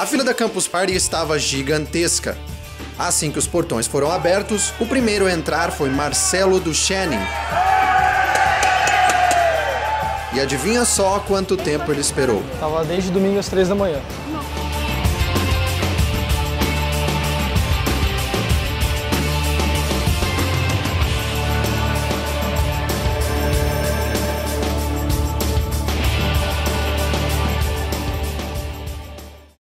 A fila da Campus Party estava gigantesca. Assim que os portões foram abertos, o primeiro a entrar foi Marcelo Duchenin. E adivinha só quanto tempo ele esperou? Tava desde domingo às 3 da manhã.